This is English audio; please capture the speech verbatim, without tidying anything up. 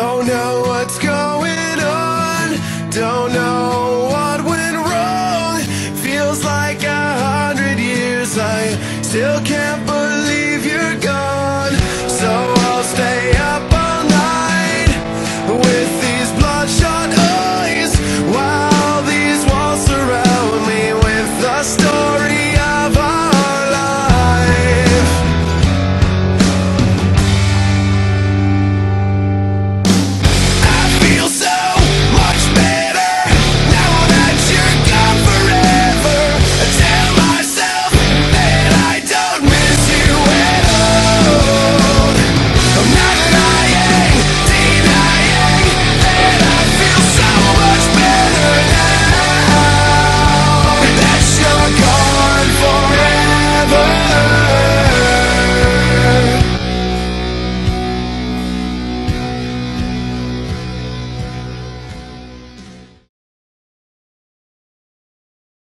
Don't know what's going on, don't know what went wrong. Feels like a hundred years, I still can't